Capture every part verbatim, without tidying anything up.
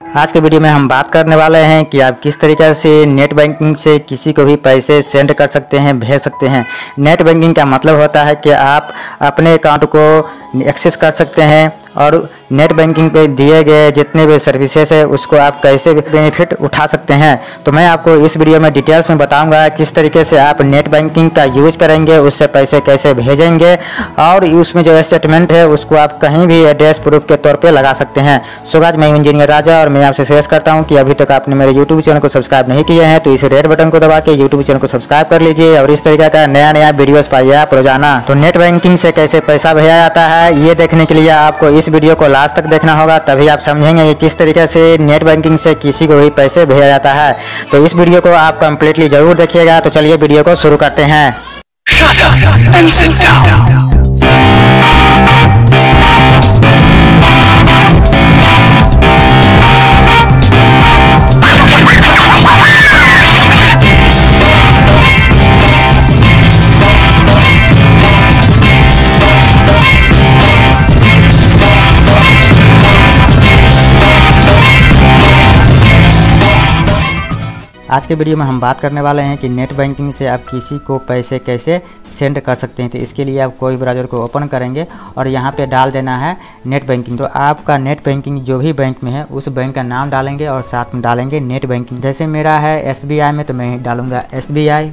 आज के वीडियो में हम बात करने वाले हैं कि आप किस तरीके से नेट बैंकिंग से किसी को भी पैसे सेंड कर सकते हैं, भेज सकते हैं। नेट बैंकिंग का मतलब होता है कि आप अपने अकाउंट को एक्सेस कर सकते हैं और नेट बैंकिंग पे दिए गए जितने भी सर्विसेज है उसको आप कैसे बेनिफिट उठा सकते हैं। तो मैं आपको इस वीडियो में डिटेल्स में बताऊंगा किस तरीके से आप नेट बैंकिंग का यूज करेंगे, उससे पैसे कैसे भेजेंगे और उसमें जो स्टेटमेंट है उसको आप कहीं भी एड्रेस प्रूफ के तौर पे लगा सकते हैं। सो गाइस, मैं इंजीनियर राजा और मैं आपसे सजेस्ट करता हूं कि अभी तक आपने मेरे यूट्यूब चैनल को सब्सक्राइब नहीं किए हैं तो इस रेड बटन को दबा के यूट्यूब चैनल को सब्सक्राइब कर लीजिए और इस तरीके का नया नया वीडियोस पाइए आप रोजाना। तो नेट बैंकिंग से कैसे पैसा भेजा जाता है ये देखने के लिए आपको इस वीडियो को लास्ट तक देखना होगा, तभी आप समझेंगे कि किस तरीके से नेट बैंकिंग से किसी को भी पैसे भेजा जाता है। तो इस वीडियो को आप कंप्लीटली जरूर देखिएगा। तो चलिए वीडियो को शुरू करते हैं। Shut up and sit down. आज के वीडियो में हम बात करने वाले हैं कि नेट बैंकिंग से आप किसी को पैसे कैसे सेंड कर सकते हैं। तो इसके लिए आप कोई ब्राउज़र को ओपन करेंगे और यहाँ पे डाल देना है नेट बैंकिंग। तो आपका नेट बैंकिंग जो भी बैंक में है उस बैंक का नाम डालेंगे और साथ में डालेंगे नेट बैंकिंग। जैसे मेरा है एस बी आई में तो मैं डालूँगा एस बी आई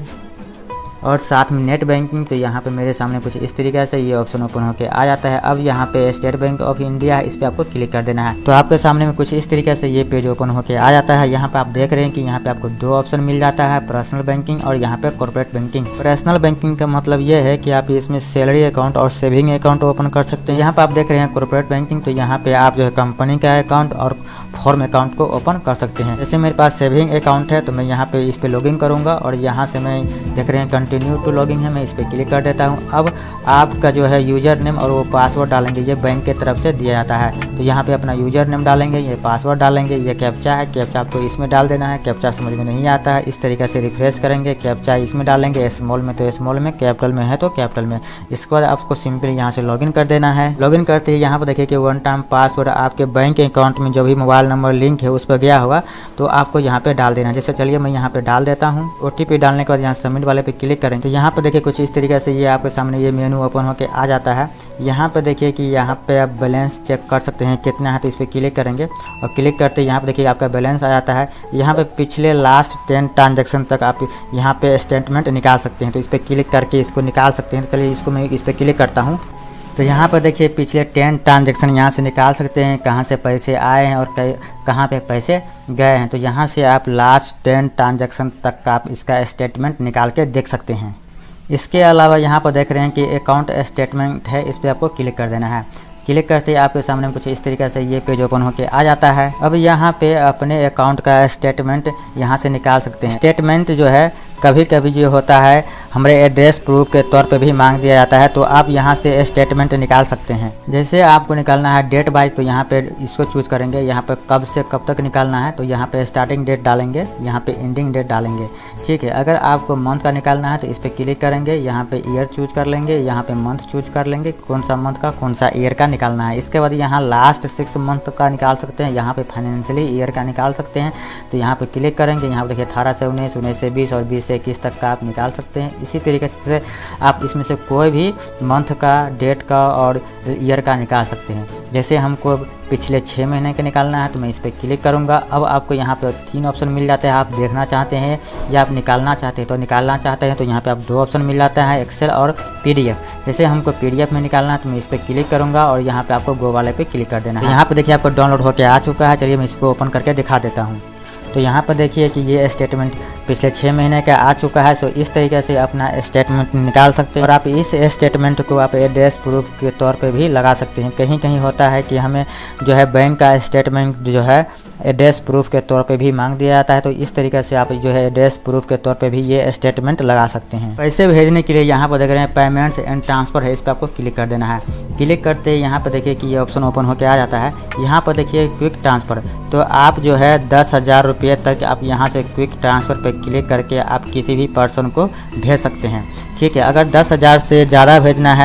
और साथ में नेट बैंकिंग। तो यहाँ पे मेरे सामने कुछ इस तरीके से ये ऑप्शन ओपन होकर आ जाता है। अब यहाँ पे स्टेट बैंक ऑफ इंडिया है, इस पर आपको क्लिक कर देना है। तो आपके सामने में कुछ इस तरीके से ये पेज ओपन होकर आ जाता है। यहाँ पे आप देख रहे हैं कि यहाँ पे आपको दो ऑप्शन मिल जाता है, पर्सनल बैंकिंग और यहाँ पे कॉर्पोरेट बैंकिंग। पर्सनल बैंकिंग का मतलब ये है कि आप इसमें सैलरी अकाउंट और सेविंग अकाउंट ओपन कर सकते हैं। यहाँ पे आप देख रहे हैं कॉर्पोरेट बैंकिंग, तो यहाँ पे आप जो है कंपनी का अकाउंट और फॉर्म अकाउंट को ओपन कर सकते हैं। जैसे मेरे पास सेविंग अकाउंट है तो मैं यहाँ पे इस पे लॉगिन करूँगा और यहाँ से मैं देख रहे हैं कंटिन्यू टू लॉगिन है, मैं इस पर क्लिक कर देता हूं। अब आपका जो है यूज़र नेम और वो पासवर्ड डालेंगे, ये बैंक के तरफ से दिया जाता है। तो यहाँ पे अपना यूज़र नेम डालेंगे, ये पासवर्ड डालेंगे, ये कैप्चा है, कैप्चा आपको इसमें डाल देना है। कैप्चा समझ में नहीं आता है, इस तरीके से रिफ्रेश करेंगे, कैप्चा इसमें डालेंगे, स्मॉल में तो स्मॉल में, कैपिटल में है तो कैपिटल में। इसके बाद आपको सिंपली यहाँ से लॉगिन कर देना है। लॉगिन करते ही यहाँ पर देखिए कि वन टाइम पासवर्ड आपके बैंक अकाउंट में जो भी मोबाइल नंबर लिंक है उस पर गया होगा तो आपको यहाँ पे डाल देना है। जैसे चलिए मैं यहाँ पे डाल देता हूँ। ओ टी पी डालने के बाद यहाँ सबमिट वाले पे क्लिक करेंगे। तो यहाँ पर देखिए कुछ इस तरीके से ये आपके सामने ये मेनू ओपन होकर आ जाता है। यहाँ पे देखिए कि यहाँ पे आप बैलेंस चेक कर सकते हैं कितना है, तो इस पर क्लिक करेंगे और क्लिक करते यहाँ पे देखिए आपका बैलेंस आ जाता है। यहाँ पे पिछले लास्ट टेन ट्रांजैक्शन तक आप यहाँ पे स्टेटमेंट निकाल सकते हैं। तो इस पर क्लिक करके इसको निकाल सकते हैं। तो चलिए इसको मैं इस पर क्लिक करता हूँ। तो यहाँ पर देखिए पिछले टेन ट्रांजैक्शन यहाँ से निकाल सकते हैं, कहाँ से पैसे आए हैं और कहाँ पे पैसे गए हैं। तो यहाँ से आप लास्ट टेन ट्रांजैक्शन तक का आप इसका स्टेटमेंट निकाल के देख सकते हैं। इसके अलावा यहाँ पर देख रहे हैं कि अकाउंट स्टेटमेंट है, इस पर आपको क्लिक कर देना है। क्लिक करते ही आपके सामने कुछ इस तरीके से ये पेज ओपन होकर आ जाता है। अब यहाँ पे अपने अकाउंट का स्टेटमेंट यहाँ से निकाल सकते हैं। स्टेटमेंट जो है कभी कभी जो होता है हमारे एड्रेस प्रूफ के तौर पे भी मांग दिया जाता है, तो आप यहाँ से स्टेटमेंट निकाल सकते हैं। जैसे आपको निकालना है डेट वाइज, तो यहाँ पे इसको चूज करेंगे। यहाँ पे कब से कब तक निकालना है तो यहाँ पे स्टार्टिंग डेट डालेंगे, यहाँ पे एंडिंग डेट डालेंगे। ठीक है, अगर आपको मंथ का निकालना है तो इस पर क्लिक करेंगे, यहाँ पे ईयर चूज कर लेंगे, यहाँ पे मंथ चूज कर लेंगे, कौन सा मंथ का कौन सा ईयर का निकालना है। इसके बाद यहाँ लास्ट सिक्स मंथ का निकाल सकते हैं, यहाँ पे फाइनेंशियली ईयर का निकाल सकते हैं। तो यहाँ पे क्लिक करेंगे, यहाँ पे देखिए अठारह से उन्नीस, उन्नीस से बीस और बीस से इक्कीस तक का आप निकाल सकते हैं। इसी तरीके से आप इसमें से कोई भी मंथ का, डेट का और ईयर का निकाल सकते हैं। जैसे हमको पिछले छः महीने का निकालना है तो मैं इस पर क्लिक करूंगा। अब आपको यहाँ पे तीन ऑप्शन मिल जाते हैं, आप देखना चाहते हैं या आप निकालना चाहते हैं। तो निकालना चाहते हैं तो यहाँ पे आप दो ऑप्शन मिल जाता है, एक्सेल और पीडीएफ। जैसे हमको पीडीएफ में निकालना है तो मैं इस पर क्लिक करूँगा और यहाँ पे आपको गो वाले पे क्लिक कर देना है। यहाँ पे देखिए आपको डाउनलोड होकर आ चुका है। चलिए मैं इसको ओपन करके दिखा देता हूँ। तो यहाँ पर देखिए कि ये स्टेटमेंट पिछले छः महीने का आ चुका है। सो इस तरीके से अपना स्टेटमेंट निकाल सकते हैं और आप इस स्टेटमेंट को आप एड्रेस प्रूफ के तौर पे भी लगा सकते हैं। कहीं कहीं होता है कि हमें जो है बैंक का स्टेटमेंट जो है एड्रेस प्रूफ के तौर पे भी मांग दिया जाता है। तो इस तरीके से आप जो है एड्रेस प्रूफ के तौर पे भी ये स्टेटमेंट लगा सकते हैं। पैसे भेजने के लिए यहाँ पर देख रहे हैं पेमेंट्स एंड ट्रांसफ़र है, इस पर आपको क्लिक कर देना है। क्लिक करते ही यहाँ पर देखिए कि ये ऑप्शन ओपन होकर आ जाता है। यहाँ पर देखिए क्विक ट्रांसफ़र, तो आप जो है दस हज़ार रुपये तक आप यहाँ से क्विक ट्रांसफ़र पे क्लिक करके आप किसी भी पर्सन को भेज सकते हैं। ठीक है, अगर दस हज़ार से ज़्यादा भेजना है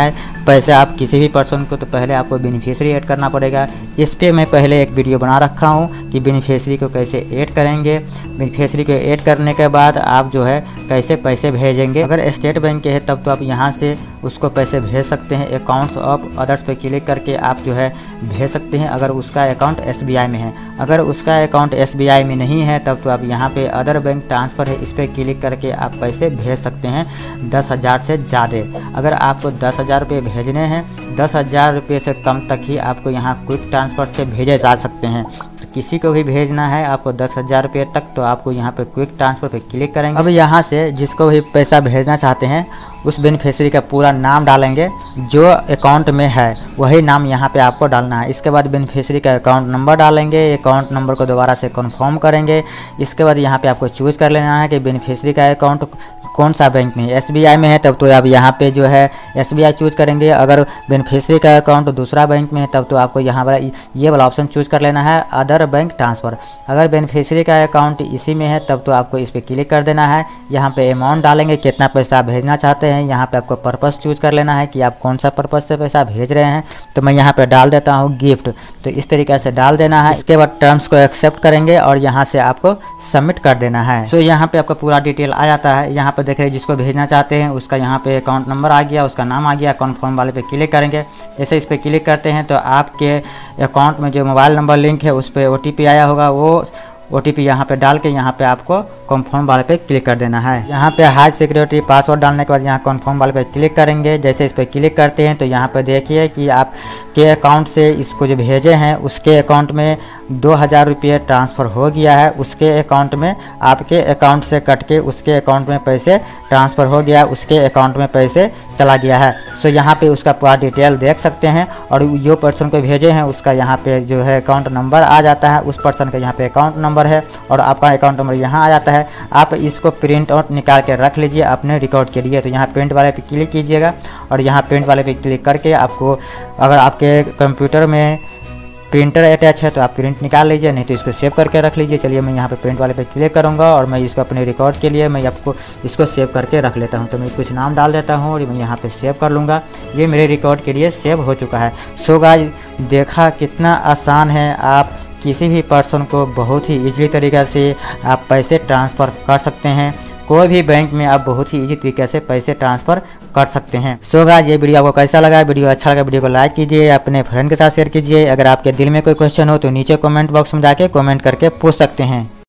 पैसे आप किसी भी पर्सन को, तो पहले आपको बेनिफिशियरी ऐड करना पड़ेगा। इस पर मैं पहले एक वीडियो बना रखा हूँ कि बेनिफिशियरी को कैसे ऐड करेंगे। बेनिफिशियरी को ऐड करने के बाद आप जो है कैसे पैसे भेजेंगे। अगर स्टेट बैंक के है तब तो आप यहाँ से उसको पैसे भेज सकते हैं। अकाउंट्स ऑफ अदर्स पे क्लिक करके आप जो है भेज सकते हैं, अगर उसका अकाउंट एस बी आई में है। अगर उसका अकाउंट एस बी आई में नहीं है तब तो आप यहाँ पे अदर बैंक ट्रांसफ़र है, इस पर क्लिक करके आप पैसे भेज सकते हैं दस हज़ार से ज़्यादा। अगर आपको दस हज़ार रुपये भेजने हैं, दस हज़ार रुपये से कम तक ही आपको यहाँ क्विक ट्रांसफ़र से भेजे जा सकते हैं। तो किसी को भी भेजना है आपको दस हज़ार रुपये तक, तो आपको यहाँ पे क्विक ट्रांसफ़र पे क्लिक करेंगे। अब यहाँ से जिसको भी पैसा भेजना चाहते हैं उस बेनिफिशियरी का पूरा नाम डालेंगे, जो अकाउंट में है वही नाम यहाँ पे आपको डालना है। इसके बाद बेनिफिशियरी का अकाउंट नंबर डालेंगे, अकाउंट नंबर को दोबारा से कंफर्म करेंगे। इसके बाद यहाँ पे आपको चूज़ कर लेना है कि बेनिफिशियरी का अकाउंट कौन सा बैंक में है। एस बी आई में है तब तो आप यहाँ पे जो है एस बी आई चूज़ करेंगे। अगर बेनिफिशियरी का अकाउंट दूसरा बैंक में है तब तो आपको यहाँ वाला ये वाला ऑप्शन चूज़ कर लेना है, अदर बैंक ट्रांसफ़र। अगर बेनिफिशियरी का अकाउंट इसी में है तब तो आपको इस पर क्लिक कर देना है। यहाँ पे अमाउंट डालेंगे, कितना पैसा भेजना चाहते हैं। यहाँ पे आपको पर्पस चूज़ कर लेना है कि आप कौन सा पर्पस से पैसा भेज रहे हैं। तो मैं यहाँ पे डाल देता हूँ गिफ्ट, तो इस तरीके से डाल देना है। इसके बाद टर्म्स को एक्सेप्ट करेंगे और यहाँ से आपको सबमिट कर देना है। सो यहाँ पे आपका पूरा डिटेल आ जाता है। यहाँ पे देख रहे जिसको भेजना चाहते हैं उसका यहाँ पे अकाउंट नंबर आ गया, उसका नाम आ गया। कन्फर्म वाले पे क्लिक करेंगे। जैसे इस पर क्लिक करते हैं तो आपके अकाउंट में जो मोबाइल नंबर लिंक है उस पर ओ टी पी आया होगा, वो ओ टी पी यहाँ पे डाल के यहाँ पे आपको कंफर्म वाले पे क्लिक कर देना है। यहाँ पे हाई सिक्योरिटी पासवर्ड डालने के बाद यहाँ कंफर्म वाले पे क्लिक करेंगे। जैसे इस पर क्लिक करते हैं तो यहाँ पे देखिए कि आप के अकाउंट से इसको जो भेजे हैं उसके अकाउंट में दो हज़ार रुपये ट्रांसफ़र हो गया है। उसके अकाउंट में आपके अकाउंट से कट के उसके अकाउंट में पैसे ट्रांसफ़र हो गया, उसके अकाउंट में पैसे चला गया है। सो यहाँ पे उसका पूरा डिटेल देख सकते हैं और जो पर्सन को भेजे हैं उसका यहाँ पे जो है अकाउंट नंबर आ जाता है, उस पर्सन का यहाँ पे अकाउंट नंबर है और आपका अकाउंट नंबर यहाँ आ जाता है। आप इसको प्रिंट आउट निकाल के रख लीजिए अपने रिकॉर्ड के लिए। तो यहाँ प्रिंट वाले पे क्लिक कीजिएगा और यहाँ प्रिंट वाले पे क्लिक करके आपको, अगर आपके कंप्यूटर में प्रिंटर अटैच है तो आप प्रिंट निकाल लीजिए, नहीं तो इसको सेव करके रख लीजिए। चलिए मैं यहाँ पे प्रिंट वाले पे क्लिक करूँगा और मैं इसको अपने रिकॉर्ड के लिए मैं आपको इसको सेव करके रख लेता हूँ। तो मैं कुछ नाम डाल देता हूँ और मैं यहाँ पे सेव कर लूँगा। ये मेरे रिकॉर्ड के लिए सेव हो चुका है। सो गाइस, देखा कितना आसान है, आप किसी भी पर्सन को बहुत ही ईजी तरीक़े से आप पैसे ट्रांसफ़र कर सकते हैं। कोई भी बैंक में आप बहुत ही इजी तरीके से पैसे ट्रांसफ़र कर सकते हैं। सो गाइस, ये वीडियो आपको कैसा लगा? वीडियो अच्छा लगा वीडियो को लाइक कीजिए, अपने फ्रेंड के साथ शेयर कीजिए। अगर आपके दिल में कोई क्वेश्चन हो तो नीचे कमेंट बॉक्स में जाके कमेंट करके पूछ सकते हैं।